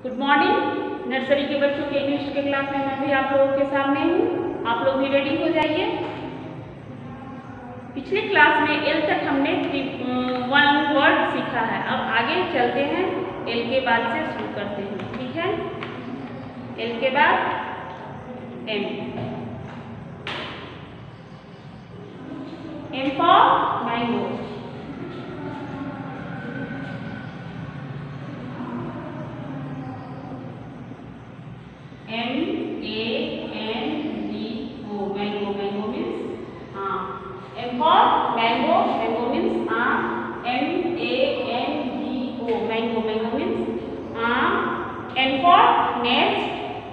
Good morning. Nursery के बच्चों के इंग्लिश के क्लास में मैं भी आप लोगों के सामने हूँ। आप लोग भी रेडी हो जाइए। पिछले क्लास में एल तक हमने वन वर्ड सीखा है। अब आगे चलते हैं, एल के बाद से शुरू करते हैं। ठीक है, एल के बाद M. M for mango. M-A-N-G-O, mango. Mango means M for mango. Mango means M-A-N-G-O, mango. Mango means N for nest.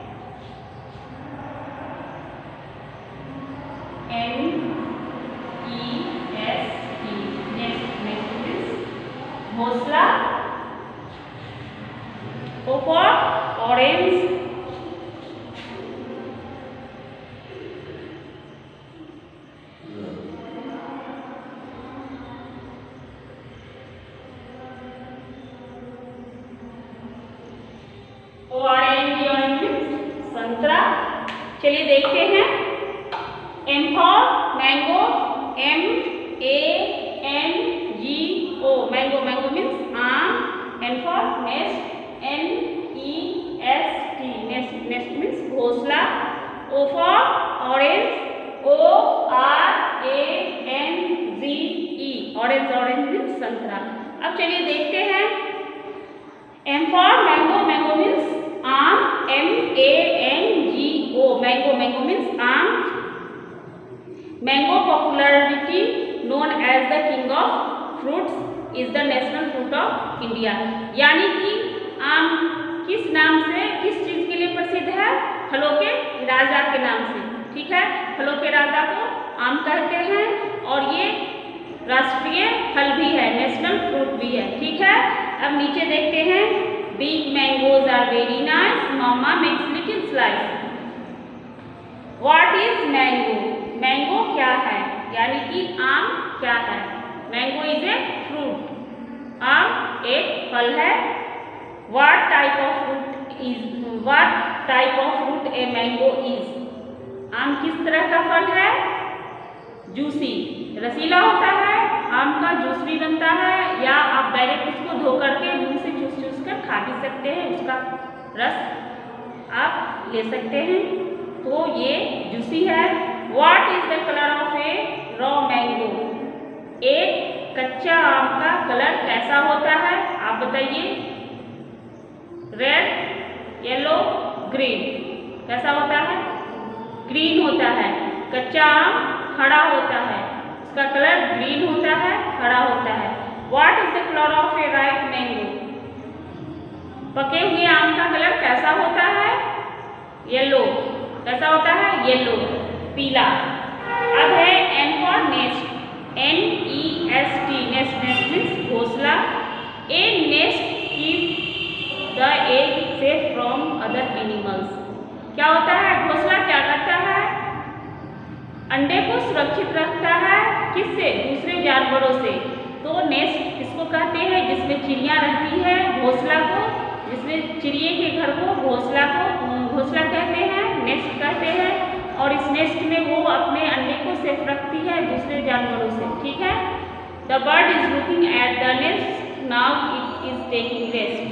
N-E-S-T, nest. Nest means घोंसला. O for orange. संतरा। चलिए देखते हैं। M for mango, M-A-N-G-O, mango. Mango means आम। N for nest, N-E-S-T, nest. Nest means घोंसला। O for orange, O-R-A-N-G-E, orange. Orange means संतरा। अब चलिए देखते हैं। M for mango. Mango means आम, M-A-N-G-O, मैंगो। मैंगो मीन्स आम। Mango popularity known as the king of fruits is the national fruit of India. यानी कि आम किस नाम से, किस चीज के लिए प्रसिद्ध है? फलों के राजा के नाम से। ठीक है, फलों के राजा को आम कहते हैं और ये राष्ट्रीय फल भी है, नेशनल फ्रूट भी है। ठीक है, अब नीचे देखते हैं। Big mangoes are very nice. Mama makes little slice. What is mango? Mango क्या है? यानी कि आम क्या है? Mango is a fruit. आम एक फल है। What type of fruit a mango is? आम किस तरह का फल है? जूसी, रसीला होता है। आम का जूस भी बनता है, या आप डायरेक्ट उसको धो करके मुंह से चूस कर खा भी सकते हैं। उसका रस आप ले सकते हैं, तो ये जूसी है। What is the colour of a raw mango? एक कच्चा आम का कलर कैसा होता है? आप बताइए। Red, yellow, green. कैसा होता है? ग्रीन होता है। कच्चा आम खड़ा होता है, उसका कलर ग्रीन होता है, खड़ा होता है। What is the colour of a ripe mango? पके हुए आम का कलर कैसा होता है? येलो। कैसा होता है? येलो, पीला। अब है N for nest, N-E-S-T, nest. Nest means घोंसला। A nest keep the egg safe from other animals. क्या होता है? घोंसला क्या करता है? अंडे को सुरक्षित रखता है। किससे? दूसरे जानवरों से। तो नेस्ट किसको कहते हैं? जिसमें चिड़िया रहती है, घोंसला को, जिसमें चिड़िए के घर को घोंसला कहते हैं, नेस्ट कहते हैं। और इस नेस्ट में वो अपने अंडे को सेफ रखती है दूसरे जानवरों से। ठीक है। The bird is looking at the nest, now it is taking rest.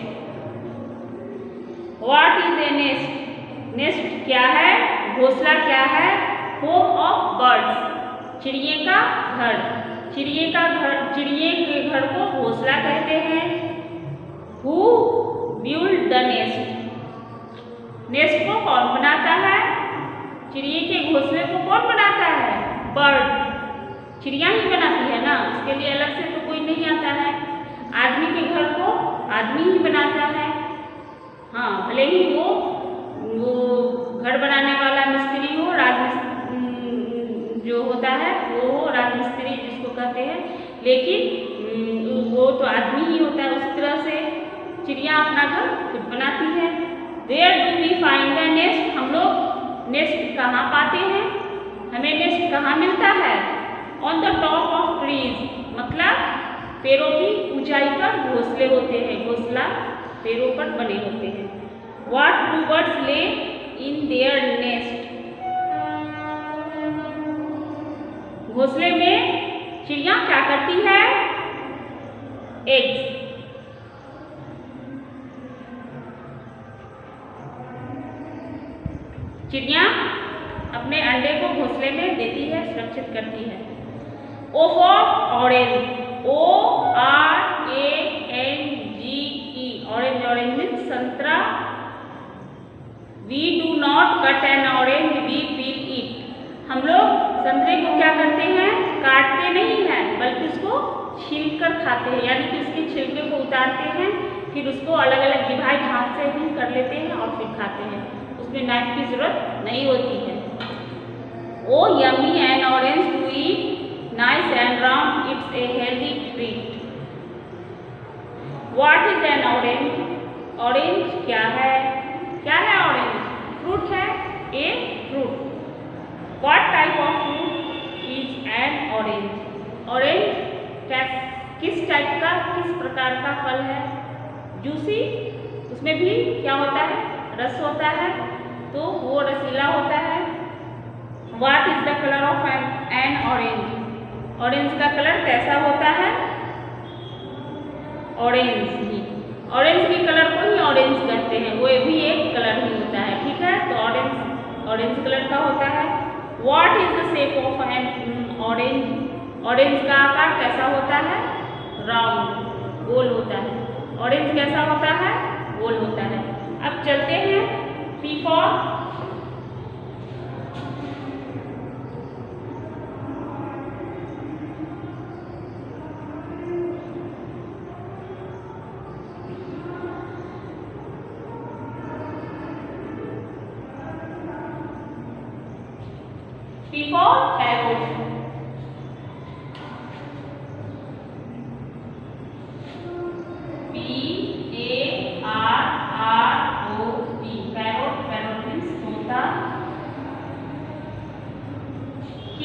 What is a nest? Nest क्या है? घोंसला क्या है? होम ऑफ बर्ड्स, चिड़िए का घर। चिड़िए के घर को घोंसला कहते हैं। Who build the nest? Nest को कौन बनाता है? चिड़िए के घोंसले को कौन बनाता है? बर्ड, चिड़िया ही बनाती है ना, उसके लिए अलग से तो कोई नहीं आता है। आदमी के घर को आदमी ही बनाता है। हाँ, भले ही वो घर बनाने वाला मिस्त्री हो, जो होता है वो राजमिस्त्री जिसको कहते हैं, लेकिन वो तो आदमी ही होता है। उसी तरह से चिड़िया अपना घर खुद बनाती है। Where do we find the nest? हम लोग नेस्ट कहाँ पाते हैं? हमें नेस्ट कहाँ मिलता है? On the top of trees, मतलब पेड़ों की ऊंचाई पर घोंसले होते हैं। घोंसला पेड़ों पर बने होते हैं। What do birds lay in their nest? घोंसले में चिड़िया क्या करती है? एग्स। चिड़िया अपने अंडे को घोंसले में देती है, सुरक्षित करती है। O for orange. ORANGE. Orange. Orange means संतरा। We do not cut an orange, we peel it. हम लोग संतरे को क्या करते हैं? काटते नहीं हैं, बल्कि उसको छीलकर खाते हैं, यानी कि उसके छिलके को उतारते हैं, फिर उसको अलग अलग डिवाइड हाथ से भी कर लेते हैं और फिर खाते हैं। उसमें नाइफ की जरूरत नहीं होती है। Oh yummy an orange to eat, nice and round, it's a healthy treat. What is an orange? Orange क्या है? क्या है orange? Fruit है, a fruit. What type of fruit is an orange? Orange किस टाइप का, किस प्रकार का फल है? जूसी, उसमें भी क्या होता है? रस होता है, तो वो रसीला होता है। What is the color of an orange? Orange का कलर कैसा होता है? ऑरेंज ही। ऑरेंज के कलर को ही ऑरेंज कहते हैं, वो भी एक कलर ही होता है। ठीक है, तो ऑरेंज कलर का होता है। What is the shape of an orange? Orange का आकार कैसा होता है? राउंड, गोल होता है। ऑरेंज कैसा होता है? गोल होता है। अब चलते हैं P for parrot. PARROT. Parrot. Parrot means तोता। Q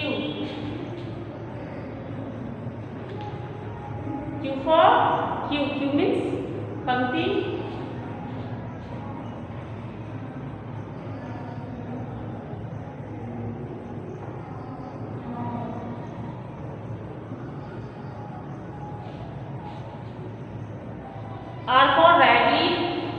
for Q means पंक्ति। R for rabbit.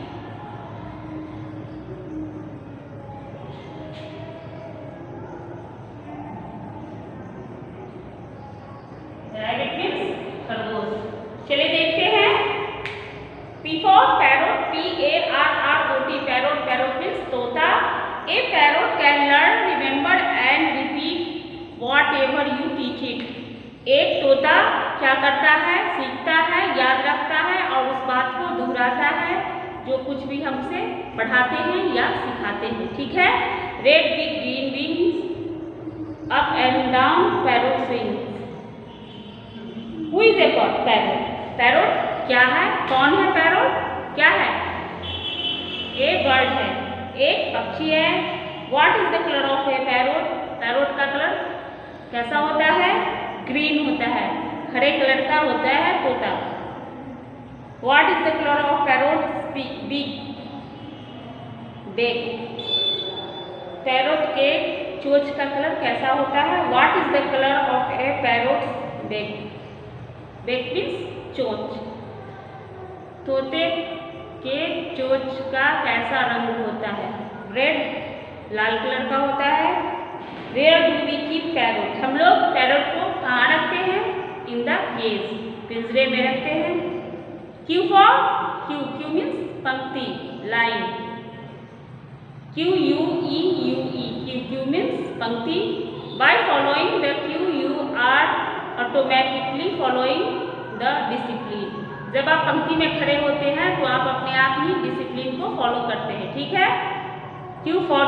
Rabbit means खरगोश। चलिए देखते हैं P for parrot. PARROT. Parrot. Parrot means तोता। A parrot can learn, remember and repeat whatever you teach it. एक तोता क्या करता है? सीखता है, याद रखता है और उस बात को दोहराता है जो कुछ भी हमसे पढ़ाते हैं या सिखाते हैं। ठीक है। Red big green wings, up and down parrot swings. Who is a parrot? Parrot क्या है? कौन है पैरोट? क्या है? ए बर्ड है, एक पक्षी है। What is the colour of a parrot? Parrot का कलर कैसा होता है? ग्रीन होता है, हरे कलर का होता है तोता। What is the color of parrot's beak? Parrot के चोंच का कलर कैसा होता है? What is the color of a parrot's beak? Beak means चोंच। तोते के चोंच का कैसा रंग होता है? रेड, लाल कलर का होता है। Where do we keep parrot? हम लोग पैरोट को कहाँ रखते हैं? In the cage, पिंजरे में रखते हैं। Q for Q means पंक्ति, लाइन। Q means पंक्ति। By following the Q, you are automatically following the discipline. जब आप पंक्ति में खड़े होते हैं तो आप अपने आप ही डिसिप्लिन को फॉलो करते हैं। ठीक है। Q for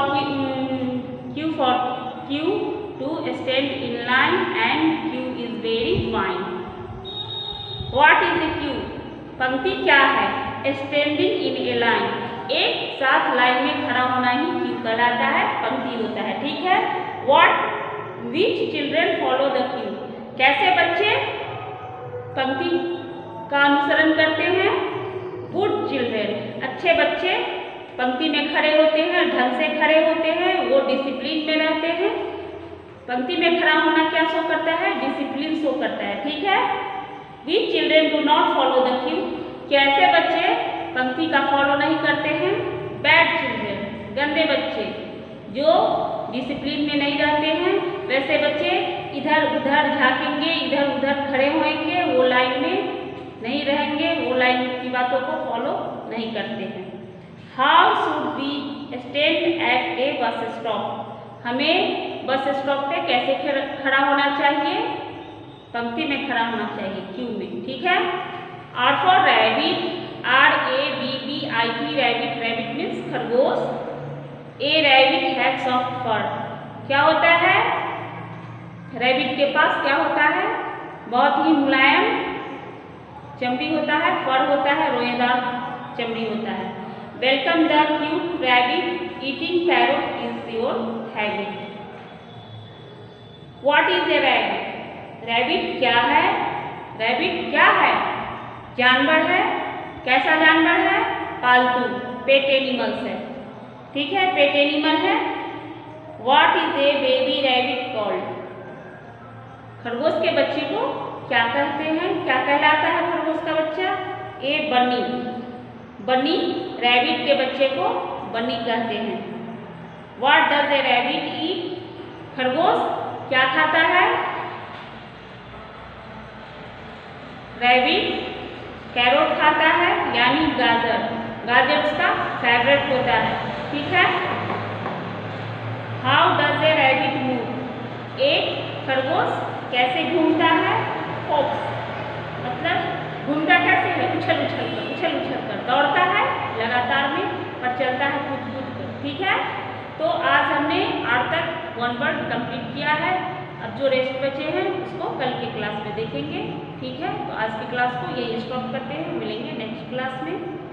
Q to stand in line and Q is very fine. What is a Q? पंक्ति क्या है? Standing in a line, एक साथ लाइन में खड़ा होना ही Q कहलाता है, पंक्ति होता है। ठीक है। Which children follow the Q? कैसे बच्चे पंक्ति का अनुसरण करते हैं? Good children, अच्छे बच्चे पंक्ति में खड़े होते हैं, ढंग से खड़े होते हैं, वो डिसिप्लिन में रहते हैं। पंक्ति में खड़ा होना क्या शो करता है? डिसिप्लिन शो करता है। ठीक है। Which children do not follow the queue? कैसे बच्चे पंक्ति का फॉलो नहीं करते हैं? बैड चिल्ड्रेन, गंदे बच्चे जो डिसिप्लिन में नहीं रहते हैं। वैसे बच्चे इधर उधर झांकेंगे, इधर उधर खड़े होंगे, वो लाइन में नहीं रहेंगे, वो लाइन की बातों को फॉलो नहीं करते हैं। How should we stand at a bus stop? हमें बस स्टॉप पे कैसे खड़ा होना चाहिए? पंक्ति में खड़ा होना चाहिए, क्यू में। ठीक है। R for rabbit, RABBIT, rabbit, rabbit means खरगोश। A rabbit has soft fur, क्या होता है? रैबिट के पास क्या होता है? बहुत ही मुलायम चमड़ी होता है, फर होता है, रोएदार चमड़ी होता है। Welcome the cute rabbit, eating parrot is your habit. What is a rabbit? Rabbit क्या है? रैबिट क्या है? जानवर है। कैसा जानवर है? पालतू, पेट एनिमल्स है। ठीक है, पेट एनिमल है। What is a baby rabbit called? खरगोश के बच्चे को क्या कहते हैं? क्या कहलाता है खरगोश का बच्चा? ए बनी। बनी रैबिट के बच्चे को बनी कहते हैं। What does a rabbit eat? खरगोश क्या खाता है? रैबिट कैरोट खाता है, यानी गाजर। गाजर उसका फेवरेट होता है। ठीक है। How does a rabbit move? एक खरगोश कैसे घूमता है? हॉप्स, मतलब घूमता कैसे है? उछल उछल कर दौड़ता है लगातार में, पर चलता है कूद कूद कर। ठीक है। तो आज हमने आज तक 1 वर्ड कंप्लीट किया है। अब जो रेस्ट बचे हैं उसको कल के क्लास में देखेंगे। ठीक है। तो आज की क्लास को यही स्टॉप करते हैं, मिलेंगे नेक्स्ट क्लास में।